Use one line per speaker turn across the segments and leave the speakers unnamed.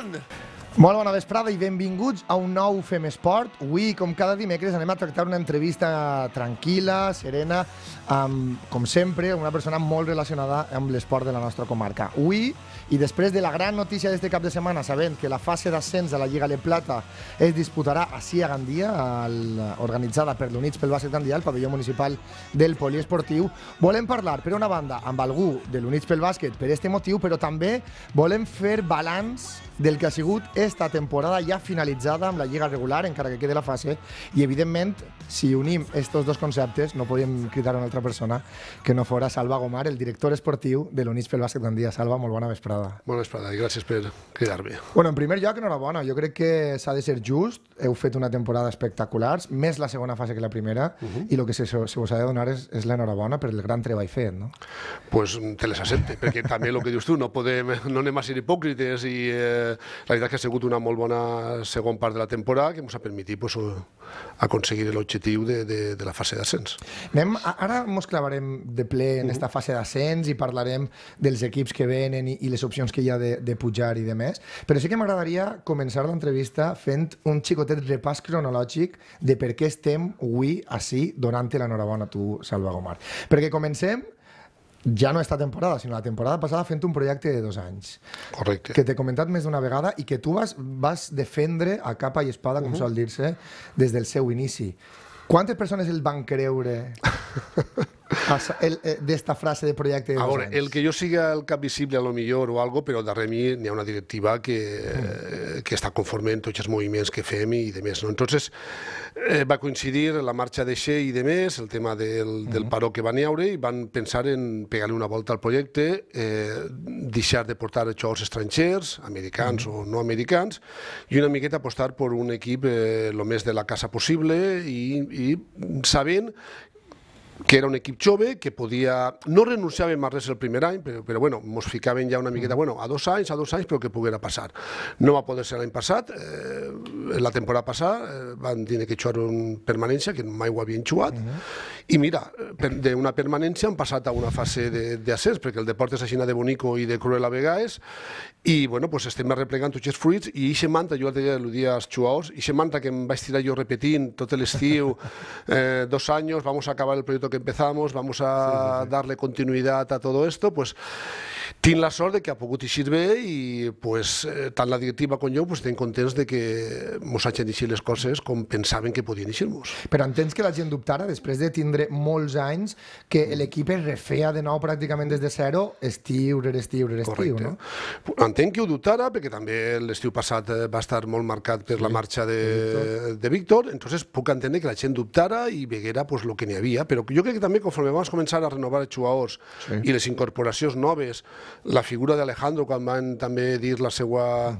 món!
Molt bona vesprada i benvinguts a un nou Fem Esport. Avui, com cada dimecres, anem a tractar una entrevista tranquil·la, serena, amb, com sempre, una persona molt relacionada amb l'esport de la nostra comarca. Avui, i després de la gran notícia d'este cap de setmana, sabent que la fase d'ascens de la Lliga Le Plata es disputarà ací a Gandia, organitzada per l'Units pel Bàsquet Gandia, el pavelló municipal del poliesportiu, volem parlar, per una banda, amb algú de l'Units pel Bàsquet per este motiu, però també volem fer balanç del que ha sigut esta temporada ja finalitzada amb la Lliga regular, encara que quede la fase, i evidentment, si unim estos dos conceptes, no podíem cridar a una altra persona que no fora Salva Gomar, el director esportiu de l'Units pel Bàsquet Gandia. Salva, molt bona vesprada.
Bona vesprada i gràcies per cridar-me.
Bueno, en primer lloc, enhorabona. Jo crec que s'ha de ser just. Heu fet una temporada espectacular, més la segona fase que la primera, i el que se us ha de donar és l'enhorabona per el gran treball fet, no?
Pues te les accepte, perquè també el que dius tu, no anem a ser hipòcrites i la veritat que ha sigut una molt bona segon part de la temporada que ens ha permès aconseguir l'objectiu de la fase d'ascens.
Ara ens clavarem de ple en aquesta fase d'ascens i parlarem dels equips que venen i les opcions que hi ha de pujar i de més, però sí que m'agradaria començar l'entrevista fent un xicotet repàs cronològic de per què estem avui ací donant-te l'enhorabona a tu, Salva Gomar. Perquè comencem ja no esta temporada, sinó la temporada passada fent un projecte de 2 anys.
Correcte.
Que t'he comentat més d'una vegada i que tu vas defendre a capa i espada, com sol dir-se, des del seu inici. Quantes persones el van creure d'esta frase de projecte de 2 anys?
A veure, el que jo siga el cap visible a lo millor o algo, però darrere mi n'hi ha una directiva que està conforme en tots els moviments que fem i de més. Entonces, va coincidir la marxa d'Eixe i de més, el tema del paró que van haure, i van pensar en pegar-li una volta al projecte, deixar de portar jugadors estrangers, americans o no americans, i una miqueta apostar per un equip el més de la casa possible i sabent que era un equip jove, que podia... No renunciàvem a res el primer any, però bueno, ens ficaven ja una miqueta, bueno, a 2 anys, però que poguera passar. No va poder ser l'any passat, la temporada passada van tenir que jugar una permanència, que mai ho havien jugat, i mira, d'una permanència han passat a una fase d'ascens, perquè el deport és així de bonico i de cruel a vegades, i bueno, pues estem replegant tots els fruits, i eixe mantra, jo l'altre dia eludia als jugadors, eixe mantra que em vaig tirar jo repetint tot l'estiu, 2 anys, vamos a acabar el proyecto que empezamos, vamos a darle continuidad a todo esto, pues tinc la sort de que ha pogut eixir bé i pues, tant la directiva com jo pues, estem contents de que ens hagin eixit les coses com pensaven que podien eixir-nos.
Però entens que la gent dubtara, després de tindre molts anys, que l'equip es refeia de nou pràcticament des de zero, estiu, no?
Entenc que ho dubtara, perquè també l'estiu passat va estar molt marcat per la marxa de Víctor, entonces puc entendre que la gent dubtara i veguera pues, el que n'hi havia, però jo crec que també conforme vam començar a renovar els jugadors i les incorporacions noves, la figura d'Alejandro quan van també dir la seva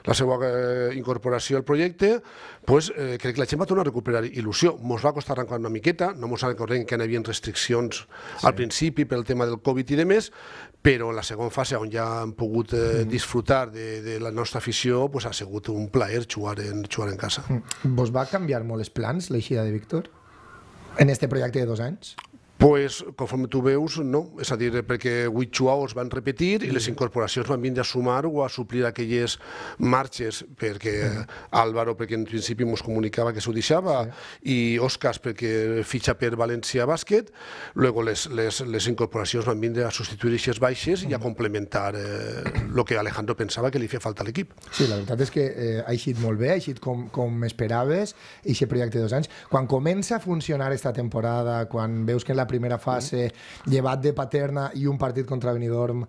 incorporació al projecte, pues, crec que la gent va tornar a recuperar il·lusió. Ens va costar arrencar una miqueta, no ens recordem que hi havia restriccions al principi pel tema del Covid i de més, però la segona fase on ja hem pogut disfrutar de la nostra afició pues, ha sigut un plaer jugar en casa.
Vos va canviar molt els plans, l'eixida de Víctor, en este projecte de 2 anys?
Pues, conforme tu veus, no. És a dir, perquè 8 jugadors van repetir i les incorporacions van vindre a sumar o a suplir aquelles marxes, perquè Álvaro, perquè en principi ens comunicava que s'ho deixava, i Òscar, perquè fitxa per València Bàsquet, luego les incorporacions van vindre a substituir aquestes baixes i a complementar el que Alejandro pensava que li feia falta a l'equip.
Sí, la veritat és que ha eixit molt bé, ha eixit com esperaves, aquest projecte de 2 anys. Quan comença a funcionar aquesta temporada, quan veus que en la primera fase, llevat de Paterna i un partit contra Benidorm,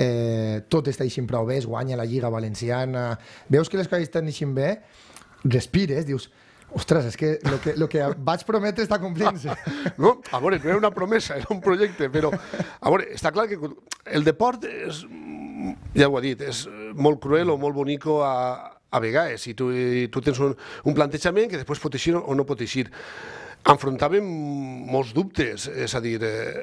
tot està eixint prou bé, es guanya la Lliga Valenciana, veus que les coses estan eixint bé, respires, dius, ostres, és que el que vaig prometre està complint-se.
No, a veure, no era una promesa, era un projecte, però, a veure, està clar que el deport és, ja ho ha dit, és molt cruel o molt bonico a vegades, i tu tens un plantejament que després pot eixir o no pot eixir. Enfrontàvem molts dubtes, és a dir,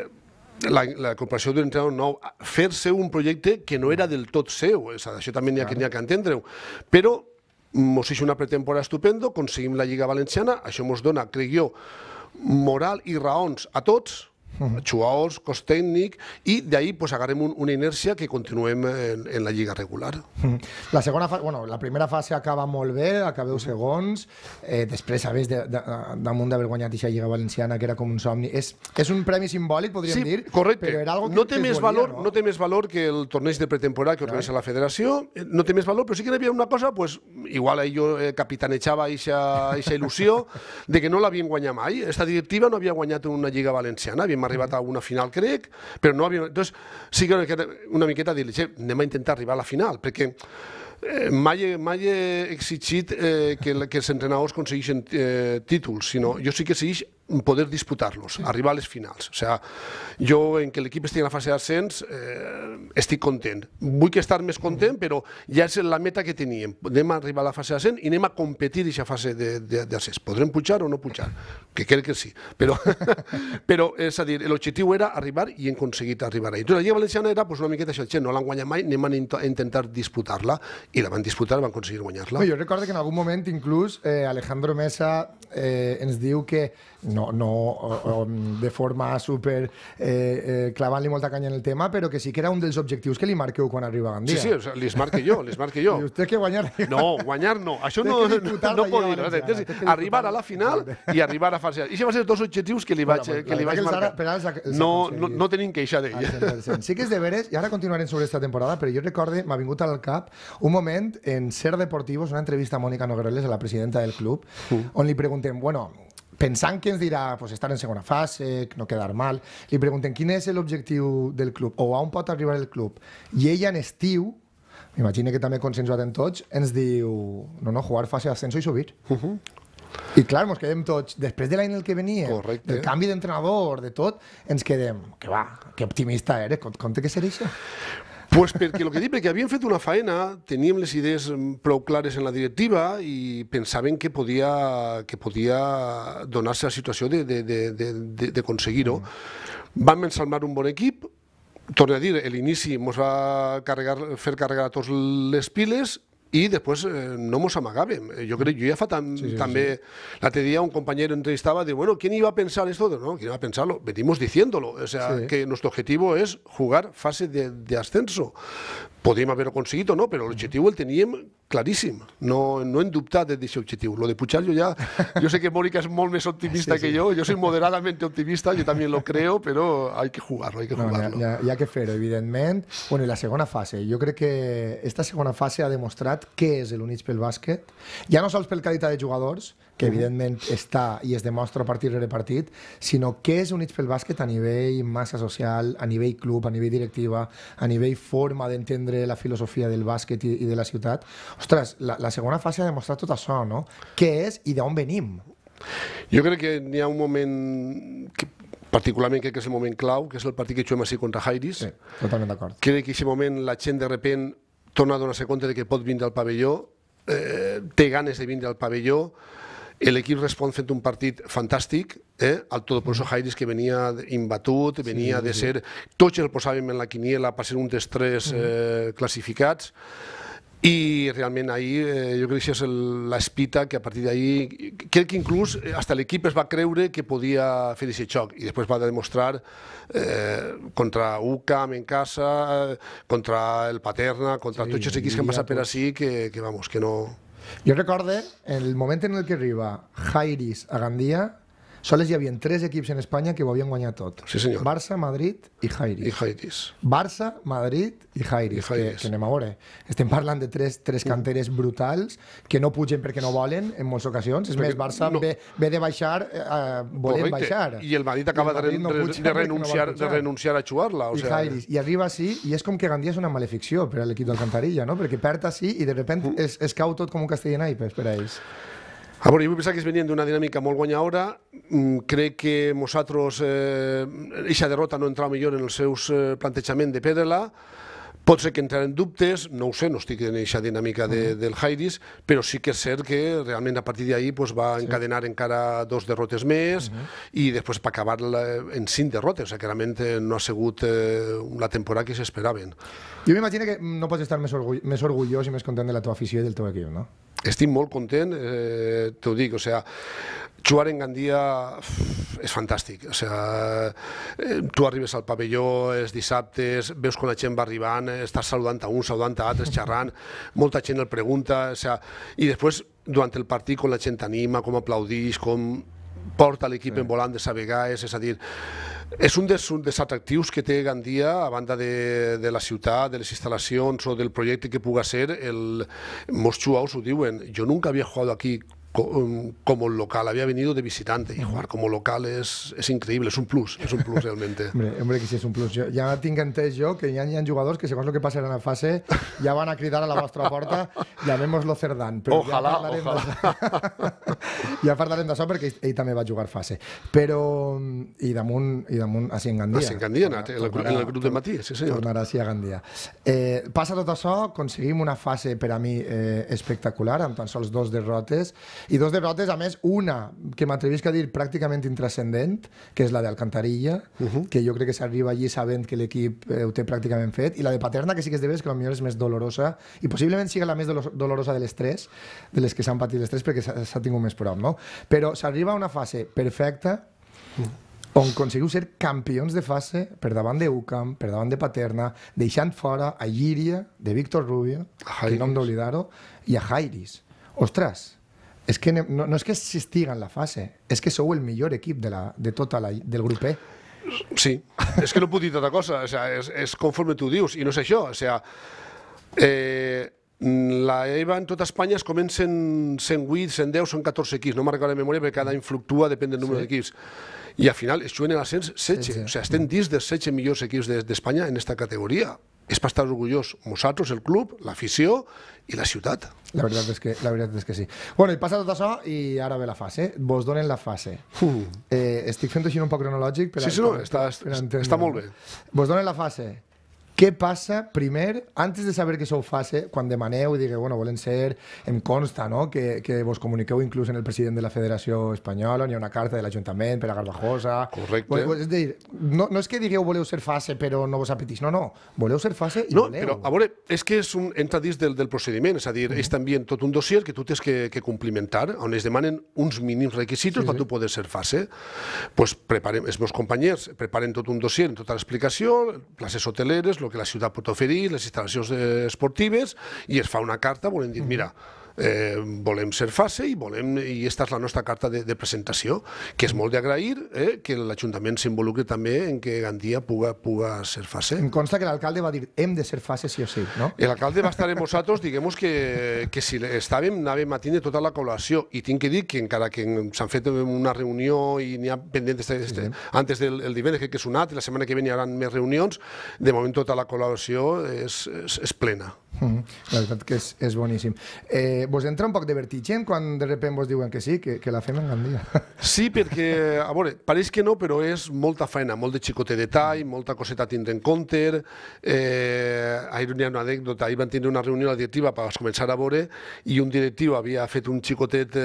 la corporació d'un entrenador nou, fer-se un projecte que no era del tot seu, això també n'hi ha que entendre-ho, però ens és una pretemporada estupendo, aconseguim la Lliga Valenciana, això ens dona, crec jo, moral i raons a tots jugadors, cos tècnic, i d'ahir agarrem una inèrcia que continuem en la lliga regular.
La segona fase, bueno, la primera fase acaba molt bé, acabeu segons, després sabés damunt d'haver guanyat aquesta lliga valenciana, que era com un somni. És un premi simbòlic, podríem dir,
correcte.
però era algo que
no té més valor, no té més valor que el torneig de pretemporada que organitza la federació, no té més valor, però sí que hi havia una cosa, igual jo capitanejava aquesta il·lusió de que no l'havien guanyat mai. Esta directiva no havia guanyat una lliga valenciana, havíem arribat a una final, crec, però no havia... Entonces, sí que una miqueta dir-li, anem a intentar arribar a la final, perquè mai he exigit que els entrenadors aconsegueixin títols, sinó jo sí que exigeix poder disputar-los, arribar a les finals. O sea, jo, en que l'equip estigui en la fase d'ascens, estic content. Vull que estar més content, però ja és la meta que teníem. Anem a arribar a la fase d'ascens i anem a competir en aquesta fase d'ascens. Podrem pujar o no pujar? Que crec que sí. Però, és a dir, l'objectiu era arribar i hem aconseguit arribar ahí. La Lliga Valenciana era una miqueta això, no l'han guanyat mai, anem a intentar disputar-la, i la van disputar, van aconseguir guanyar-la.
Jo recordo que en algun moment, inclús, Alejandro Mesa ens diu que no de forma super clavant-li molta canya en el tema, però que sí que era un dels objectius que li marqueu quan arriba a Gandia.
Sí, sí, les marque jo.
I vostè que guanyar...
No, guanyar no. Això no pot dir. Arribar a la final i arribar a fase... I això va ser dos objectius que li vaig marcar. No tenim queixa d'ell.
Sí que és de veres, i ara continuarem sobre aquesta temporada, però jo recordo, m'ha vingut al cap un moment en Ser Deportivos, una entrevista a Mónica Nogueroles, a la presidenta del club, on li preguntem, bueno, pensant que ens dirà estar en segona fase, no quedar mal, li preguntem quin és l'objectiu del club o a on pot arribar el club. I ella en estiu, m'imagino que també consensuat en tots, ens diu, jugar fase d'ascenso i subir. I clar, ens quedem tots, després de l'any en el que venia, del canvi d'entrenador, de tot, ens quedem, que optimista eres, compte que serà això?
Pues perquè el que dic, perquè havien fet una faena, teníem les idees prou clares en la directiva i pensaven que podia donar-se la situació d'aconseguir-ho. Vam ensalmar un bon equip, torno a dir, l'inici ens va fer carregar a tots les piles i després no ens amagàvem. Jo crec, jo ja fa també... L'altre dia un compañero entrevistaba de, bueno, ¿quién iba a pensar esto? No, ¿quién iba a pensarlo? Venimos diciéndolo. O sea, que nuestro objetivo es jugar fase de ascenso. Podríem haver-ho aconseguit o no, però l'objectiu el teníem claríssim. No hem dubtat d'aquest objectiu. Lo de pujar jo sé que Mónica és molt més optimista que jo soy moderadamente optimista, yo también lo creo, pero hay que jugarlo, hay que jugarlo.
Hi ha que fer-ho, evidentment. Bueno, i la segona fase. Jo crec que esta segona fase ha demostrat què és l'Units pel bàsquet, ja no sols per qualitat de jugadors, que evidentment està i es demostra partit rere partit, sinó què és Units pel bàsquet a nivell massa social, a nivell club, a nivell directiva, a nivell forma d'entendre la filosofia del bàsquet i de la ciutat. Ostres, la segona fase ha demostrat tot això, no? Què és i d'on venim?
Jo crec que n'hi ha un moment que particularment crec que és el moment clau, que és el partit que juguem així contra Jairis.
Sí, totalment d'acord.
Crec que en aquest moment la gent de repent torna a donar-se compte que pot vindre al pavelló, té ganes de vindre al pavelló. L'equip respon fent un partit fantàstic, al Todopoderoso Jairis, que venia imbatut, venia de ser... Tots el posàvem en la quiniela per ser un dels tres classificats, i realment ahir jo crec que és l'espita que a partir d'ahir... Crec que inclús fins l'equip es va creure que podia fer aquest xoc, i després va demostrar contra UCAM en casa, contra el Paterna, contra tots els equips que han passat per ací, que no...
Jo recordo, en el moment en què arriba Jairis a Gandia, sols hi havia 3 equips en Espanya que ho havien guanyat tot.
Sí, senyor.
Barça, Madrid i Jairis.
I Jairis.
Barça, Madrid i Jairis. Que anem a veure. Estem parlant de tres canteres brutals que no pugen perquè no volen en moltes ocasions. És més, Barça ve de baixar volent baixar.
I el Madrid acaba de renunciar a jugar-la.
I Jairis. I arriba així i és com que Gandia és una maleficció per a l'equip d'Alcantarilla, no? Perquè perd així i de sobte es cau tot com un castell en aipes per a ells.
A veure, jo vull pensar que es venien d'una dinàmica molt guanyadora. Crec que nosaltres, aquesta derrota no entrava millor en el seu plantejament de perdre-la. Pot ser que entraren dubtes, no ho sé, no estic en aquesta dinàmica del Jairis, però sí que és cert que realment a partir d'ahir va encadenar encara 2 derrotes més i després va acabar en 5 derrotes. Que realment no ha sigut la temporada que s'esperaven.
Jo m'imagino que no pots estar més orgullós i més content de la teva afició i del teu equip, no?
Estic molt content, t'ho dic, o sigui, jugar en Gandia és fantàstic. O sigui, tu arribes al pavelló els dissabtes, veus quan la gent va arribant, estàs saludant a un, saludant a altres, xerrant, molta gent el pregunta, o sigui, i després, durant el partit, com la gent t'anima, com aplaudix, com porta l'equip en volant de Sabegaes, és a dir, és un dels atractius que té Gandia, a banda de la ciutat, de les instal·lacions o del projecte que puga ser. Molts jugadors ho diuen, jo nunca havia jugat aquí como local, había venido de visitante y jugar como local es increíble, es un plus realmente.
Hombre, que sí és un plus. Ja tinc entès jo que hi ha jugadors que segons el que passaran a fase ja van a cridar a la vostra porta llamémoslo Cerdán.
Ojalà.
Ja parlarem d'això perquè ell també va jugar fase. Però, i damunt, així en Gandia.
Així en Gandia, en el grup de matí, sí senyor.
Tornarà així a Gandia. Passa tot això, aconseguim una fase per a mi espectacular, amb tan sols 2 derrotes, i 2 derrotes, a més, una que m'atrevisc a dir pràcticament intrascendent, que és la d'Alcantarilla, que jo crec que s'arriba allí sabent que l'equip ho té pràcticament fet, i la de Paterna, que sí que és de veres que potser és més dolorosa, i possiblement sigui la més dolorosa de les 3, de les que s'han patit les 3, perquè s'ha tingut més prop, no? Però s'arriba a una fase perfecta on aconseguiu ser campions de fase per davant d'Eucam, per davant de Paterna, deixant fora a Llíria, de Víctor Rubio, que no hem d'oblidar-ho, i a Jairis. Ostres, és que no és que s'estiga en la fase, és que sou el millor equip del grup E.
Sí, és que no puc dir tota cosa, és conforme tu dius, i no és això, la EVA en tota Espanya es comencen 108, 110, són 14 equips, no me'n recordo de memòria perquè cada any fluctua, depèn del número d'equips. I al final es juguen en l'ascens 16, o sigui, estem dins dels 16 millors equips d'Espanya en aquesta categoria. És per estar orgullós nosaltres, el club, l'afició i la ciutat.
La veritat és que sí. Bueno, i passa tot això i ara ve la fase. Vos donen la fase. Estic fent així un poc cronològic.
Sí, no, està molt bé.
Vos donen la fase. Què passa, primer, antes de saber que sou fase, quan demaneu i digueu, bueno, volen ser, em consta, no?, que vos comuniqueu inclús en el president de la Federació Espanyola, n'hi ha una carta de l'Ajuntament per a Garbajosa...
Correcte.
És a dir, no és que digueu voleu ser fase però no vos apeteix, no, voleu ser fase i voleu.
No, però, a veure, és que entra dins del procediment, és a dir, ells t'envien tot un dossier que tu tens que complimentar, on es demanen uns mínims requisits per tu poder ser fase. Doncs preparem, els meus companys preparen tot un dossier amb tota l'explicació, places hoteleres, que la ciutat pot oferir, les instal·lacions esportives, i es fa una carta, volem dir, mira, volem ser fase i aquesta és la nostra carta de presentació, que és molt d'agrair que l'Ajuntament s'involucri també en que Gandia puga ser fase.
Em consta que l'alcalde va dir hem de ser fase sí o sí, no?
L'alcalde va estar amb nosaltres, diguem que si estàvem, anàvem a tindre tota la col·laboració, i tinc que dir que encara que s'han fet una reunió i n'hi ha pendent antes del divendres, crec que és un altre, la setmana que ve hi haurà més reunions, de moment tota la col·laboració és plena.
La veritat que és boníssim. Vos entra un poc de vertigen quan de sobte vos diuen que sí, que la fem en Gandia?
Sí, perquè, a veure, pareix que no, però és molta feina, molt de xicotet detall, molta coseta a tindre en compte. Ahir hi ha una anècdota, ahir van tindre una reunió a la directiva per començar a veure, i un directiu havia fet un xicotet,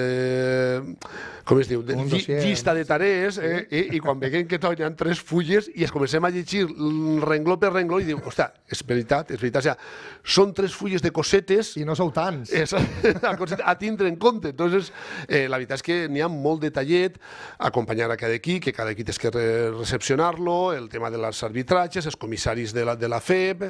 com es diu, llista de tarees, i quan veiem que hi ha 3 fulles i es comencem a llegir rengló per rengló i diu, ostres, és veritat, són 3 fulles de cosetes...
I no sou tants.
A tindre en compte. Entonces, la veritat és que n'hi ha molt detallet, acompanyar a cada equip, que cada equip és que recepcionar-lo, el tema dels arbitratges, els comissaris de la FEB...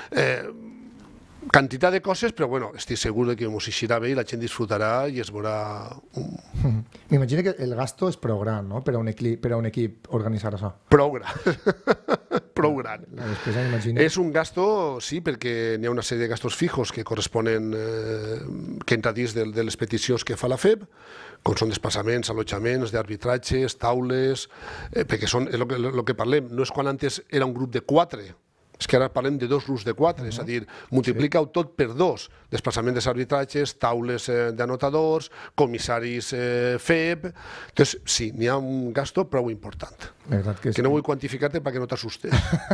Quantitat de coses, però bueno, estic segur que ens eixirà bé i la gent disfrutarà i es veurà...
M'imagino que el gasto és prou gran, no?, per a un equip organitzar això.
Prou gran. Prou gran.
La despesa, m'imagino.
És un gasto, sí, perquè n'hi ha una sèrie de gastos fijos que corresponen, que entra dins de les peticions que fa la FEB, com són desplaçaments, allotjaments, d'arbitratges, taules, perquè és el que parlem. No és quan antes era un grup de 4, és que ara parlem de 2 grups de 4, és a dir, multiplica-ho tot per 2, desplaçament dels arbitratges, taules d'anotadors, comissaris FEB... Entonces, sí, n'hi ha un gasto prou important, que no vull quantificar-te perquè no t'assustes.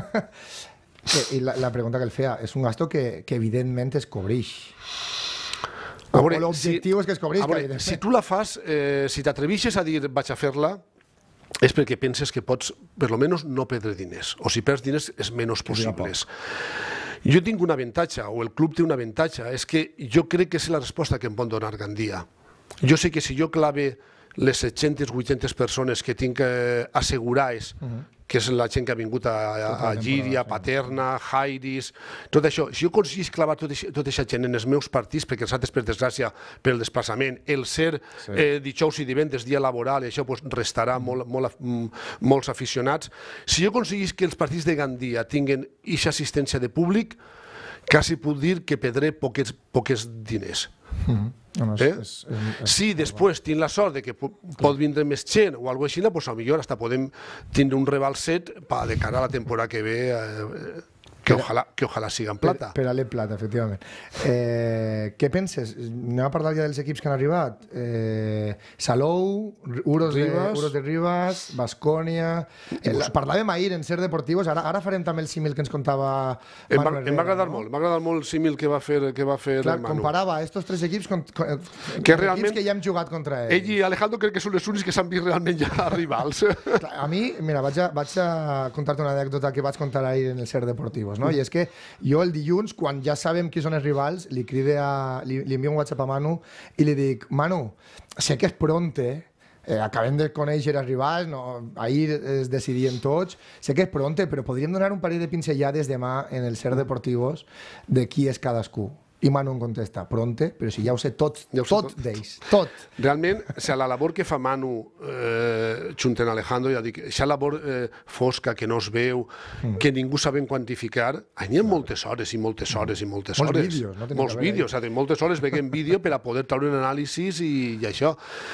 I la pregunta que el feia, és un gasto que evidentment es cobreix. L'objectiu és que es cobreix.
Si tu la fas, si t'atrevixes a dir vaig a fer-la, és perquè penses que pots, per almenys, no perdre diners. O si perds diners, és menys possibles. Jo tinc un avantatge, o el club té un avantatge, és que jo crec que és la resposta que em pot donar Gandia. Jo sé que si jo clave les 700-800 persones que tinc assegurades, que és la gent que ha vingut a Llíria, Paterna, Jairis, tot això. Si jo aconseguís clavar tota aquesta gent en els meus partits, perquè els altres, per desgràcia, pel desplaçament, el ser dijous i divendres, dia laboral, i això restarà molts aficionats. Si jo aconseguís que els partits de Gandia tinguen aquesta assistència de públic, quasi puc dir que perdré poques diners. Si després tinc la sort que pot vindre més gent o alguna cosa així, doncs potser hasta podem tindre un rebalset de cara a la temporada que ve, que ojalà siga en plata.
Per a l'E Plata, efectivament. Què penses? Anem a parlar ja dels equips que han arribat. Salou, Uros de Rivas, Baskonia... Parlàvem ahir en Ser Deportivos, ara farem també el símil que ens contava Manu Herrera.
M'ha agradat molt el símil que va fer Manu.
Comparava estos tres equips que ja hem jugat contra ells.
Ell i Alejandro crec que són els únics que s'han vist realment ja rivals.
A mi, mira, vaig a contar-te una anècdota que vaig contar ahir en el Ser Deportivos. I és que jo el dilluns, quan ja sabem qui són els rivals, li envio un WhatsApp a Manu i li dic: Manu, sé que és pronte, acabem de conèixer els rivals, ahir es decidien tots, sé que és pronte, però podríem donar un parell de pinzellades demà en el Ser Deportivos de qui és cadascú. I Manu em contesta: pronte, però si ja ho sé tot d'ells, tot.
Realment, la labor que fa Manu junt amb Alejandro, ja dic, aquesta labor fosca, que no es veu, que ningú sabem quantificar, hi ha moltes hores i moltes hores i moltes hores.
Molts vídeos, no?
Molts vídeos, moltes hores veiem vídeo per a poder treure un anàlisi i això.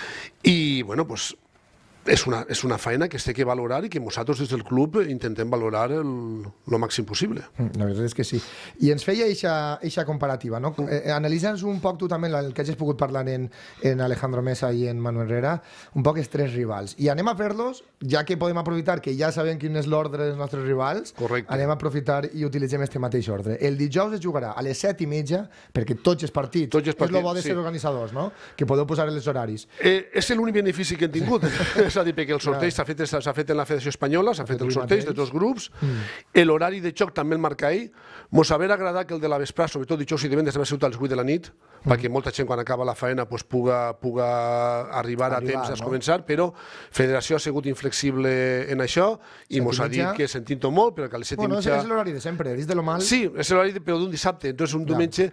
I, bueno, doncs, és una feina que es té que valorar i que nosaltres des del club intentem valorar el màxim possible.
La veritat és que sí. I ens feia eixa comparativa, no? Analitza'ns un poc tu també el que hagis pogut parlar en Alejandro Mesa i en Manu Herrera, un poc els tres rivals. I anem a fer-los, ja que podem aprofitar que ja sabem quin és l'ordre dels nostres rivals, anem a aprofitar i utilitzem este mateix ordre. El dijous es jugarà a les 7:30, perquè tots els partits, és el bo de ser organitzadors, no? Que podeu posar els horaris.
És l'únic benefici que hem tingut. És a dir, perquè el sorteig s'ha fet en la Federació Espanyola, s'ha fet el sorteig de dos grups, l'horari de joc també el marca ell. Mos haver agradat que el de la vesprà, sobretot dijous i divendres, va ser a les 8 de la nit, perquè molta gent quan acaba la feina puga arribar a temps a començar, però Federació ha sigut inflexible en això i mos ha dit que sentint-ho molt, però que a les 7:30...
És l'horari de sempre, dins de lo mal...
Sí, és l'horari però d'un dissabte, entonces un diumenge...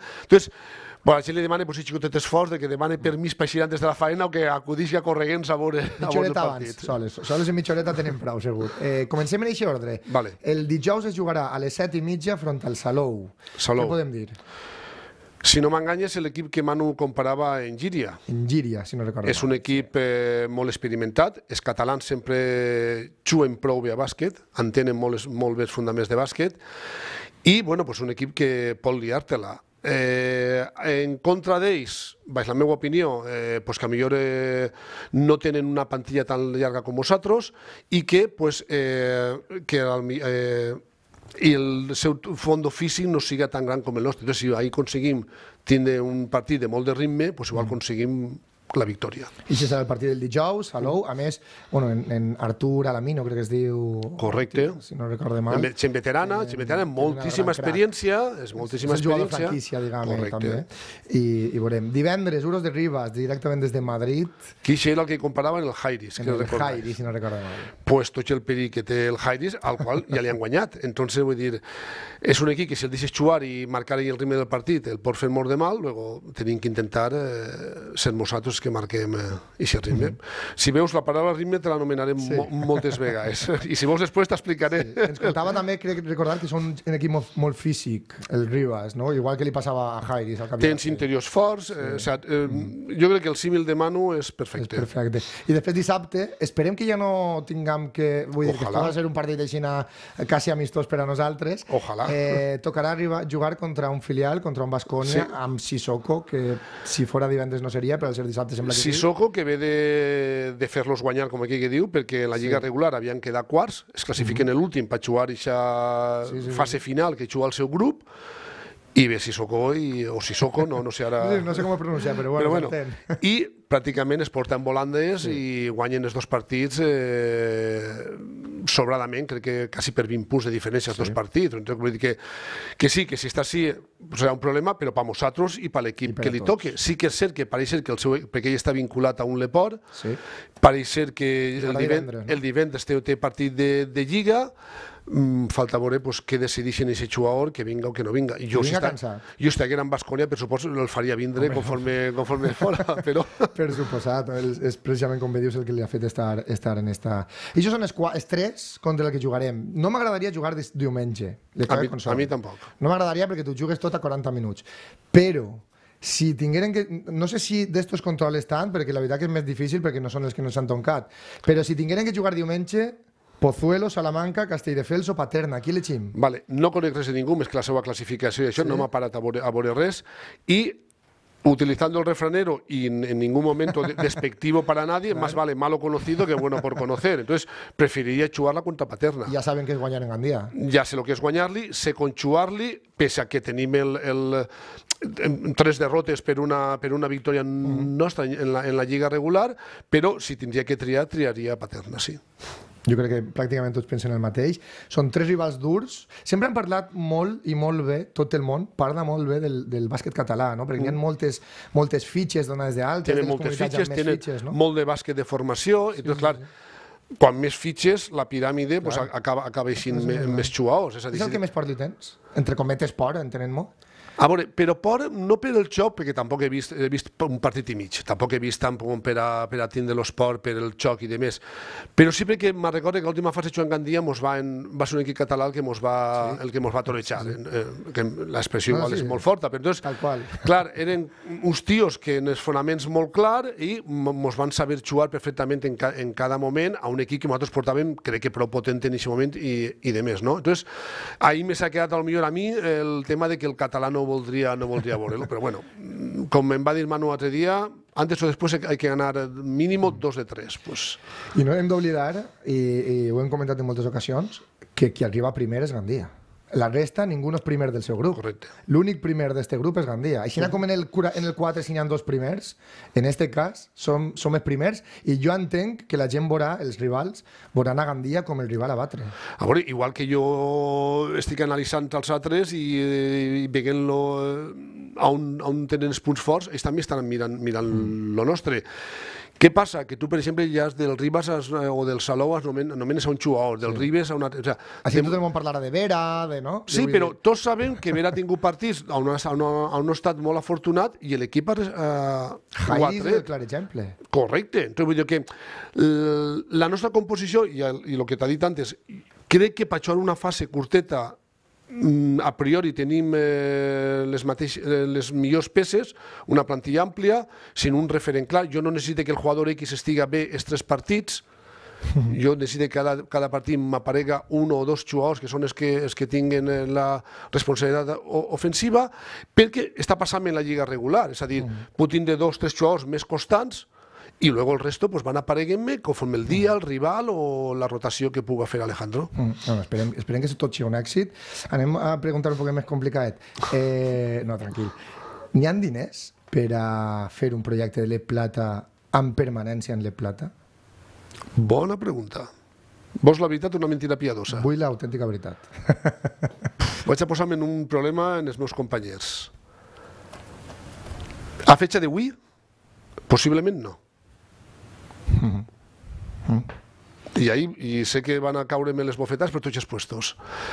La gent li demana si xicotet esforç, que demani permís per eixir antes de la feina o que acudixi a correguents a veure el partit.
Soles en mitja horeta tenen prou, segur. Comencem en aquest ordre. El dijous es jugarà a les 7:30 front al Salou. Què podem dir?
Si no m'enganyes, l'equip que Manu comparava en Llíria.
En Llíria, si no recordo.
És un equip molt experimentat. Els catalans sempre juguen prou bé a bàsquet, entenen molt bé els fonaments de bàsquet i un equip que pot liar-te-la. En contra d'ells, baix la meva opinió, que millor no tenen una plantilla tan llarga com nosaltres i que el seu fons físic no siga tan gran com el nostre. Si ahir aconseguim tindre un partit de molt de ritme, igual aconseguim la victòria.
I això serà el partit del dijous, Salou. A més, en Artur Alamino, crec que es diu...
Correcte.
Si no recordo mal.
Gent veterana, amb moltíssima experiència. És moltíssima experiència. És
jugador franquícia, diguem, també. I veurem. Divendres, Uros de Rivas, directament des de Madrid.
Qui era el que comparaven el Jairis?
El Jairis, si no recordo mal.
Pues tot el perill que té el Jairis, al qual ja li han guanyat. Entonces, vull dir, és un equip que si el deixes jugar i marcar el ritme del partit, el pot fer molt de mal, luego tenim que intentar ser nosaltres que marquem aquest ritme. Si veus, la paraula ritme te l'anomenarem moltes vegades. I si vols després t'explicaré.
Ens contava també, crec recordar, que són un equip molt físic, el Rivas, igual que li passava a Jairis.
Tens interiors forts. Jo crec que el símil de Manu és perfecte.
És perfecte. I després dissabte, esperem que ja no tinguem que... Vull dir, que pot ser un partit així quasi amistós per a nosaltres.
Ojalà.
Tocarà jugar contra un filial, contra un Baskonia, amb Sissoko, que si fora divendres no seria, però al ser dissabte sembla que sí.
Sissoko, que ve de fer-los guanyar, com aquí que diu, perquè en la lliga regular havien quedat quarts, es classifiquen l'últim per jugar aquesta fase final que juga el seu grup, i ve Sissoko, o Sissoko, no sé ara...
No sé com ho pronunciar, però bueno,
i pràcticament es porten volandes i guanyen els dos partits sobradament, crec que quasi per 20 punts de diferència els dos partits. Vull dir que sí, que si està així serà un problema, però per nosaltres i per l'equip que li toque. Sí que és cert que pareix ser que perquè ell està vinculat a un Leport, pareix ser que el divendres té partit de Lliga, falta veure què decideixen aquest jugador, que vinga o que no vinga. Jo estaria en Baskonia, per suposo, el faria vindre conforme fora, però...
Per suposat, és precisament, com bé dius, el que li ha fet estar en esta... I això són els tres contra el que jugarem. No m'agradaria jugar diumenge.
A mi tampoc.
No m'agradaria perquè tu jugues tot a 40 minuts. Però, si tingueren que... No sé si d'estos controles tant, perquè la veritat que és més difícil perquè no són els que no s'han toncat, però si tingueren que jugar diumenge, Pozuelo, Salamanca, Castelldefels o Paterna, aquí l'eixim.
Vale, no conec res de ningú, més que la seva classificació i això, no m'ha parat a veure res, i utilizando el refranero y en ningún momento despectivo para nadie, más vale malo conocido que bueno por conocer. Entonces, preferiria jugar-la contra Paterna.
Ja saben que és guanyar en Gandia.
Ja sé el que és guanyar-li, sé com jugar-li, pese a que tenim 3 derrotes per una victòria nostra en la lliga regular, però si tindria que triar, triaria Paterna, sí.
Jo crec que pràcticament tots pensen el mateix. Són 3 rivals durs. Sempre han parlat molt i molt bé, tot el món parla molt bé del bàsquet català, no? Perquè hi ha moltes fitxes donades d'altres.
Tenen moltes fitxes, tenen molt de bàsquet de formació, i tot, clar, quan més fitxes, la piràmide acaba eixint més xuaos.
És el que més por li tens? Entre cometes por, entenent-m'ho?
A veure, però por, no per el xoc, perquè tampoc he vist un partit i mig, tampoc he vist tant com per a tindre l'esport, per el xoc i demés, però sí perquè me'n recordo que l'última fase jugant Gandia va ser un equip català el que mos va torejar, que l'expressió igual és molt forta, però entonces, clar, eren uns tios que en els fonaments molt clar i mos van saber jugar perfectament en cada moment a un equip que nosaltres portàvem, crec que prou potent en aquest moment i demés, no? Entonces, ahí me s'ha quedat potser a mi el tema de que el català no voldria veure-lo, però bueno, com em va dir Manu l'altre dia, antes o después hay que ganar mínimo 2 de 3.
I no hem d'oblidar, i ho hem comentat en moltes ocasions, que qui arriba primer és Gandia. La resta, ningú no és primer del seu grup.
Correcte.
L'únic primer d'este grup és Gandia. Així com en el 4 si n'hi ha 2 primers, en este cas som els primers, i jo entenc que la gent veurà, els rivals, veuran a Gandia com el rival a batre.
A veure, igual que jo estic analitzant els altres i veient-lo on tenen els punts forts, ells també estan mirant lo nostre. Què passa? Que tu, per exemple, ja del Ribas o del Salou anomenes a un jugador, del Ribes a una...
Així tot el món parlarà de Vera, no?
Sí, però tots sabem que Vera ha tingut partits on ha estat molt afortunat i l'equip
Jaiz és el clar exemple.
Correcte. Entonces, vull dir que la nostra composició, i el que t'ha dit antes, crec que per jugar una fase curteta a priori tenim les millors peces, una plantilla àmplia, sin un referent clar. Jo no necessito que el jugador X estiga bé els 3 partits, jo necessito que cada partit m'aparega 1 o 2 jugadors que són els que tinguen la responsabilitat ofensiva, perquè està passant en la lliga regular, és a dir, puc tindre 2 o 3 jugadors més constants i luego el resto van apareguent-me conforme el dia, el rival o la rotació que puga fer Alejandro.
Esperem que tot sigui un èxit. Anem a preguntar un poc més complicat. No, tranquil. N'hi ha diners per a fer un projecte de l'Ep Plata amb permanència en l'Ep Plata?
Bona pregunta. Vols la veritat o una mentida piadosa?
Vull l'autèntica veritat.
Vaig a posar-me en un problema en els meus companys. A fecha d'avui, possiblement no. I sé que van a caure-me les bofetats per tots els puestos.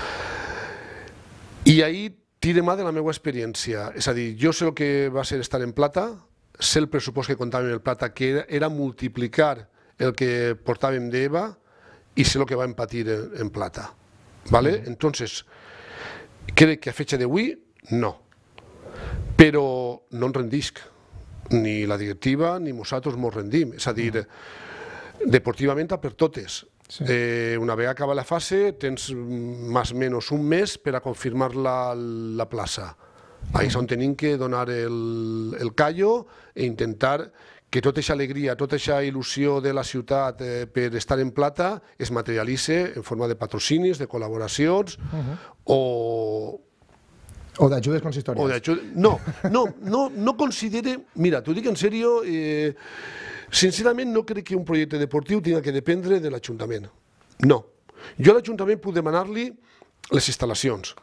I ahí tire mà de la meva experiència. És a dir, jo sé el que va ser estar en plata, sé el pressupost que comptàvem en el plata, que era multiplicar el que portàvem d'EVA, i sé el que vam patir en plata. Entonces, crec que a fecha d'avui, no. Però no en rendisc. Ni la directiva ni nosaltres ens rendim. És a dir, deportivament per totes. Una vegada acaba la fase, tens més o menys un mes per a confirmar la plaça. Ahí és on tenim que donar el callo i intentar que tota aquesta alegria, tota aquesta il·lusió de la ciutat per estar en plata es materialitzi en forma de patrocinis, de col·laboracions
o d'ajudes consistorials.
No considere... Mira, t'ho dic en sèrio, sincerament no crec que un projecte deportiu tingui que dependre de l'Ajuntament. No. Jo a l'Ajuntament puc demanar-li les instal·lacions,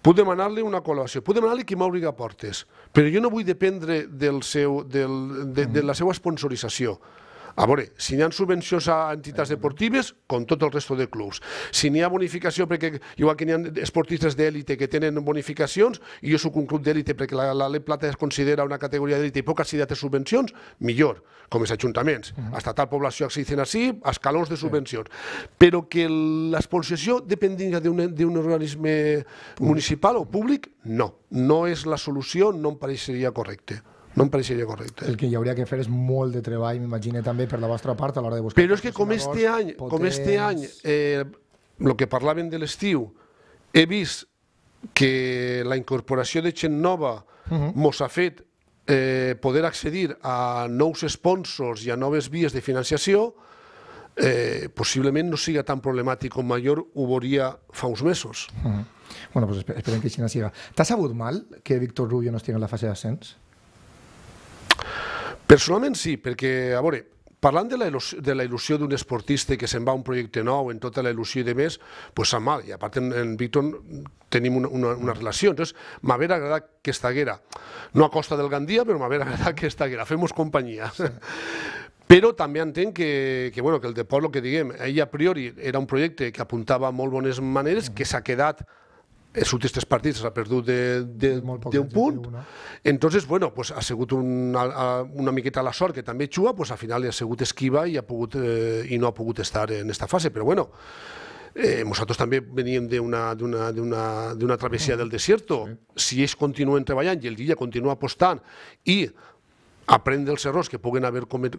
puc demanar-li una col·laboració, puc demanar-li que m'obri portes, però jo no vull dependre de la seva sponsorització. A veure, si n'hi ha subvencions a entitats deportives, com tot el resto de clubs. Si n'hi ha bonificació, perquè igual que n'hi ha esportistes d'èlite que tenen bonificacions, i jo soc un club d'èlite perquè l'Alep Plata es considera una categoria d'èlite i puc accedir a altres subvencions, millor, com els ajuntaments. Hasta tal població accedeixen així, a escalons de subvencions. Però que l'esponsorització dependria d'un organisme municipal o públic, no. No és la solució, no em pareixeria correcte. No em pareixeria correcte.
El que hi hauria que fer és molt de treball, m'imagino, també per la vostra part a l'hora de buscar...
Però és que com este any, el que parlaven de l'estiu, he vist que la incorporació de gent nova mos ha fet poder accedir a nous sponsors i a noves vies de financiació, possiblement no siga tan problemàtic com millor ho veuria fa uns mesos.
Bueno, doncs esperem que així no siga. T'ha sabut mal que Víctor Rubio no estigui en la fase d'ascens?
Personalment sí, perquè, a veure, parlant de la il·lusió d'un esportista que se'n va a un projecte nou, en tota la il·lusió i de més, doncs sap mal, i a part en Víctor tenim una relació, entonces m'hauria agradat que estaguera, no a costa del Gandia, però m'hauria agradat que estaguera, fem-nos companyia. Però també entenc que el deport, el que diguem, ell a priori era un projecte que apuntava molt bones maneres, que s'ha quedat els últims 3 partits s'ha perdut d'un punt, entonces, bueno, ha sigut una miqueta la sort que també juga, al final ha sigut esquiva i no ha pogut estar en aquesta fase, però bueno, nosaltres també veníem d'una travessia del desierto, si ells continuen treballant i el Guilla continua apostant i aprendre els errors que puguen haver comès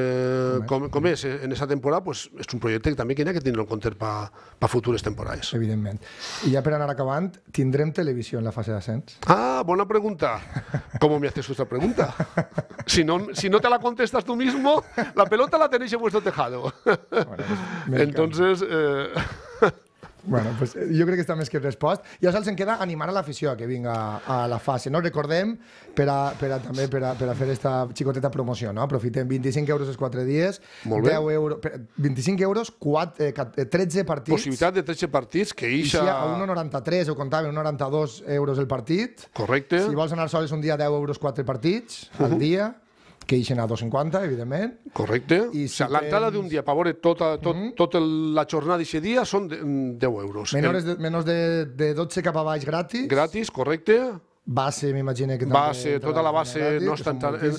en aquesta temporada, és un projecte que també ha de tenir en compte per futures temporades.
Evidentment. I ja per anar acabant, tindrem televisió en la fase d'ascens?
Ah, buena pregunta. ¿Cómo me haces esta pregunta? Si no te la contestas tú mismo, la pelota la tenéis en vuestro tejado. Entonces...
Bueno, pues jo crec que està més que respost. I ara se'ns queda animar a l'afició que vinga a la fase. No recordem, també per a fer aquesta xicoteta promoció, no? Aprofitem 25 euros els 4 dies, 10 euros, 25 euros, 13 partits.
Possibilitat de 13 partits que ixa...
A 1,93, ho comptàvem, 1,92 euros el partit.
Correcte.
Si vols anar sols un dia, 10 euros 4 partits al dia, que ixen a 2,50, evidentment.
Correcte. L'entrada d'un dia per veure tota la jornada d'aquest dia són 10 euros.
Menys de 12 cap a baix gratis.
Gratis, correcte.
Base, m'imagino que també...
Base, tota la base nostra,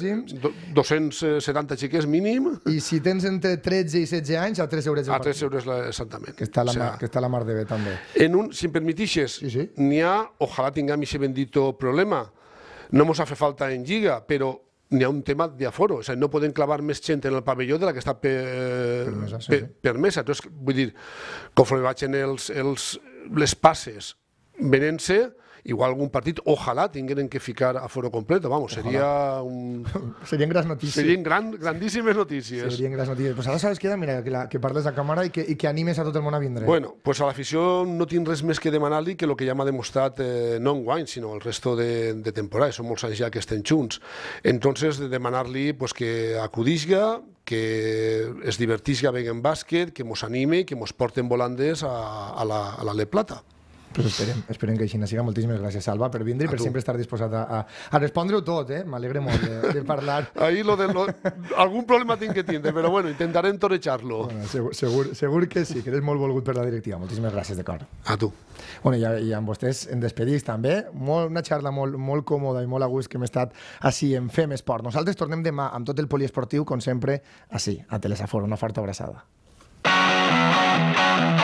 270 xiquets mínim.
I si tens entre 13 i 16 anys, a 3 euros el partit.
A 3 euros, exactament.
Que està la mar de bé, també.
Si em permetixes, n'hi ha, ojalà tinguem aquest bendito problema, no ens ha fet falta en Lliga, però n'hi ha un tema d'aforo, és a dir, no podem clavar més gent en el pavelló de la que està permesa. Vull dir, conforme vagin les passes venent-se, igual algun partit, ojalà tingueren que ficar aforo complet, vamos, seria un...
Serien grans notícies.
Serien grandíssimes notícies.
Serien grans notícies. Pues ara sabes què? Mira, que parles a càmera i que animes a tot el món a vindre.
Bueno, pues a l'afició no tinc res més que demanar-li que el que ja m'ha demostrat no enguany, sinó el resto de temporades. Són molts anys ja que estem junts. Entonces, demanar-li que acudisga, que es divertisga bé en bàsquet, que mos anime, que mos porten volandes a l'Alep Plata.
Pues esperem que així siga. Moltíssimes gràcies, Salva, per vindre i per sempre estar disposat a respondre-ho tot, eh? M'alegre molt de parlar.
Ahí algun problema tinc que tindre, però bueno, intentarem torejar-lo.
Segur que sí, que eres molt volgut per la directiva. Moltíssimes gràcies, de cor.
A tu.
Bueno, i amb vostès en despedís també. Una xarra molt còmoda i molt a gust que hem estat així en Fem Esport. Nosaltres tornem demà amb tot el poliesportiu, com sempre, així, a Telesaforo. Una forta abraçada.